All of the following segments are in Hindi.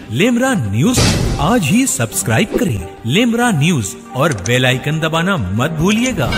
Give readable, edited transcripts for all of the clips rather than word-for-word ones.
लेमरा न्यूज आज ही सब्सक्राइब करें लेमरा न्यूज और बेल आइकन दबाना मत भूलिएगा।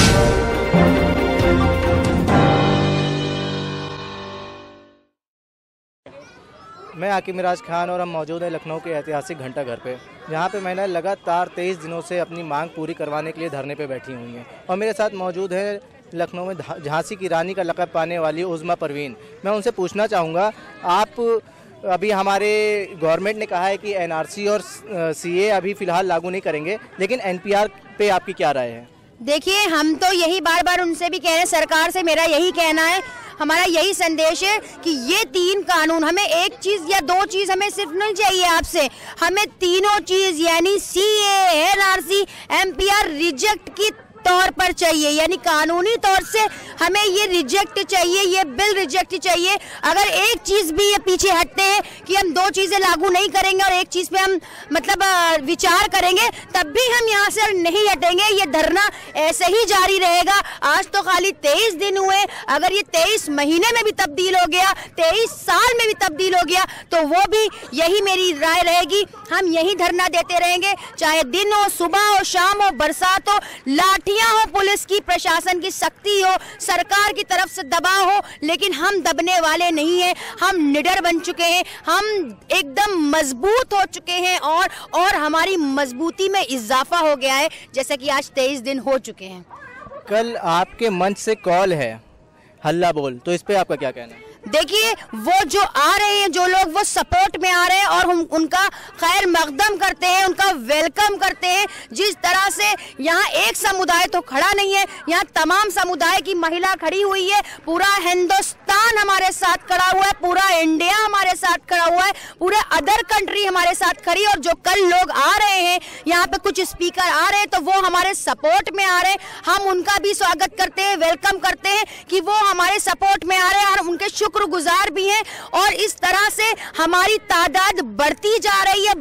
मैं आकिब मिराज खान और हम मौजूद हैं लखनऊ के ऐतिहासिक घंटा घर पे, जहाँ पे महिलाएं लगातार 23 दिनों से अपनी मांग पूरी करवाने के लिए धरने पे बैठी हुई हैं। और मेरे साथ मौजूद है लखनऊ में झांसी की रानी का लक़ब पाने वाली उज़्मा परवीन। मैं उनसे पूछना चाहूँगा, आप अभी हमारे गवर्नमेंट ने कहा है कि एनआरसी और सीए अभी फ़िलहाल लागू नहीं करेंगे, लेकिन एनपीआर पे आपकी क्या राय है? देखिए, हम तो यही बार बार उनसे भी कह रहे हैं, सरकार से मेरा यही कहना है, हमारा यही संदेश है कि ये 3 कानून, हमें एक चीज़ या 2 चीज़ हमें सिर्फ नहीं चाहिए आपसे, हमें तीनों चीज़ यानी सीए, एनआरसी, एमपीआर रिजेक्ट की तौर पर चाहिए। यानी कानूनी तौर से हमें ये रिजेक्ट चाहिए, ये बिल रिजेक्ट चाहिए। अगर एक चीज़ भी ये पीछे हटते हैं कि हम 2 चीज़ें लागू नहीं करेंगे और एक चीज़ पे हम मतलब विचार करेंगे, तब भी हम यहाँ से नहीं हटेंगे। ये धरना ऐसे ही जारी रहेगा। आज तो खाली 23 दिन हुए, अगर ये 23 महीने में भी तब्दील हो गया, 23 साल में भी तब्दील हो गया, तो वो भी यही मेरी राय रहेगी, हम यही धरना देते रहेंगे। चाहे दिन हो, सुबह हो, शाम हो, बरसात हो, लाठियाँ हो, पुलिस की, प्रशासन की सख्ती हो, सरकार की तरफ से दबाव हो, लेकिन हम दबने वाले नहीं हैं। हम निडर बन चुके हैं, हम एकदम मजबूत हो चुके हैं और हमारी मजबूती में इजाफा हो गया है, जैसे कि आज 23 दिन हो चुके हैं। कल आपके मंच से कॉल है हल्ला बोल, तो इस पे आपका क्या कहना है? देखिए, वो जो आ रहे हैं, जो लोग वो सपोर्ट में आ रहे हैं और हम उनका खैर मकदम करते हैं, उनका वेलकम करते हैं। जिस तरह से यहाँ एक समुदाय तो खड़ा नहीं है, यहाँ तमाम समुदाय की महिला खड़ी हुई है, पूरा हिंदुस्तान हमारे साथ खड़ा हुआ है, पूरा इंडिया हमारे साथ खड़ा हुआ है, पूरे अदर कंट्री हमारे साथ खड़ी। और जो कल लोग आ रहे हैं, यहाँ पे कुछ स्पीकर आ रहे हैं, तो वो हमारे सपोर्ट में आ रहे हैं। हम उनका भी स्वागत करते हैं, वेलकम करते हैं कि वो हमारे सपोर्ट में आ रहे हैं और उनके शुक्रगुजार भी हैं। और इस तरह से हमारी तादाद बढ़ती जा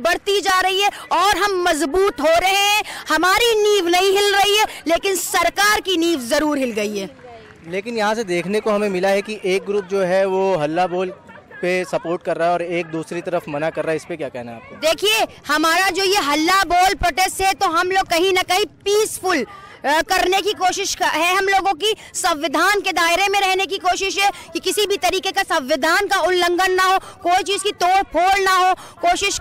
रही है और हम मजबूत हो रहे हैं। हमारी नींव नहीं हिल रही है, लेकिन सरकार की नींव जरूर हिल गई है। लेकिन यहाँ से देखने को हमें मिला है कि एक ग्रुप जो है वो हल्ला बोल पे सपोर्ट कर रहा है और एक दूसरी तरफ मना कर रहा है। इस पे क्या कहना है आपको? देखिए, हमारा जो ये हल्ला बोल प्रोटेस्ट है, तो हम लोग कहीं ना कहीं पीसफुल करने की कोशिश है। हम लोगों की संविधान के दायरे में रहने की कोशिश है कि किसी भी तरीके का संविधान का उल्लंघन ना हो, कोई चीज़ की तोड़ फोड़ ना हो, कोशिश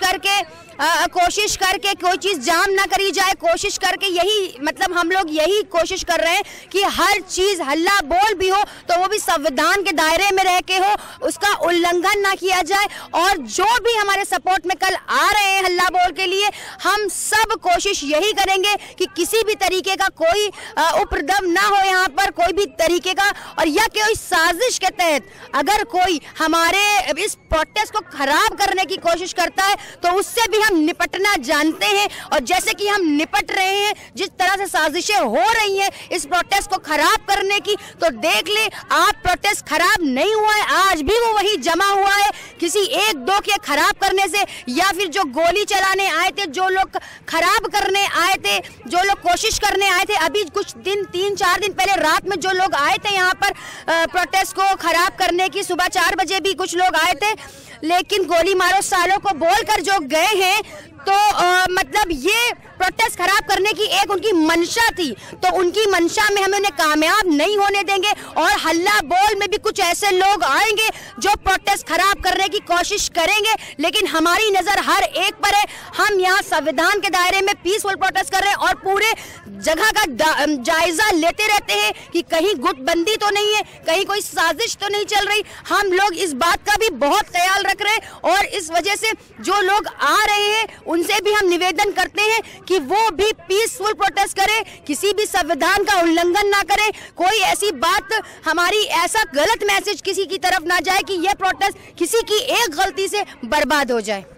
करके कोई चीज़ जाम ना करी जाए, कोशिश करके यही मतलब हम लोग यही कोशिश कर रहे हैं कि हर चीज़ हल्ला बोल भी हो तो वो भी संविधान के दायरे में रह के हो, उसका उल्लंघन ना किया जाए। और जो भी हमारे सपोर्ट में कल आ रहे हैं हल्ला बोल के लिए, हम सब कोशिश यही करेंगे कि किसी भी तरीके का कोई उपद्रव ना हो यहाँ पर, कोई भी तरीके का, और या कोई साजिश के तहत अगर कोई हमारे इस प्रोटेस्ट को खराब करने की कोशिश करता है, तो उससे भी हम निपटना जानते हैं। और जैसे कि हम निपट रहे हैं, जिस तरह से साजिशें हो रही हैं इस प्रोटेस्ट को खराब करने की, तो देख ले आप, प्रोटेस्ट खराब नहीं हुआ है, आज भी वो वही जमा हुआ है। किसी 1-2 के खराब करने से, या फिर जो गोली चलाने आए थे, जो लोग खराब करने आए थे, जो लोग कोशिश करने आए थे, अभी कुछ दिन 3-4 दिन पहले रात में जो लोग आए थे यहाँ पर प्रोटेस्ट को खराब करने की, सुबह 4 बजे भी कुछ लोग आए थे, लेकिन गोली मारो सालों को बोलकर जो गए हैं, तो मतलब ये प्रोटेस्ट खराब करने की एक उनकी मंशा थी, तो उनकी मंशा में हम उन्हें कामयाब नहीं होने देंगे। और हल्ला बोल में भी कुछ ऐसे लोग आएंगे जो प्रोटेस्ट खराब करने की कोशिश करेंगे, लेकिन हमारी नज़र हर एक पर है। हम यहाँ संविधान के दायरे में पीसफुल प्रोटेस्ट कर रहे हैं और पूरे जगह का जायजा लेते रहते हैं कि कहीं गुटबंदी तो नहीं है, कहीं कोई साजिश तो नहीं चल रही। हम लोग इस बात का भी बहुत ख्याल रख रहे हैं और इस वजह से जो लोग आ रहे हैं उनसे भी हम निवेदन करते हैं कि वो भी पीसफुल प्रोटेस्ट करें, किसी भी संविधान का उल्लंघन ना करें, कोई ऐसी बात हमारी ऐसा गलत मैसेज किसी की तरफ ना जाए कि यह प्रोटेस्ट किसी की एक गलती से बर्बाद हो जाए।